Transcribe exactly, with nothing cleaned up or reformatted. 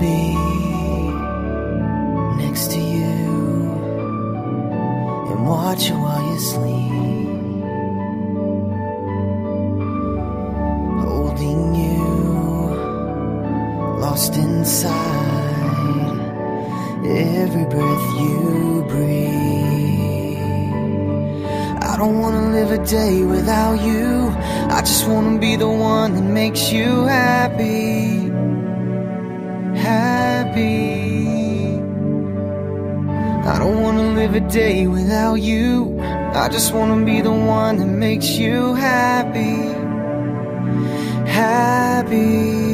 me next to you and watch you while you sleep, holding you, lost inside every breath you breathe. I don't wanna live a day without you. I just wanna be the one that makes you happy, happy. I don't wanna live a day without you. I just wanna be the one that makes you happy, happy.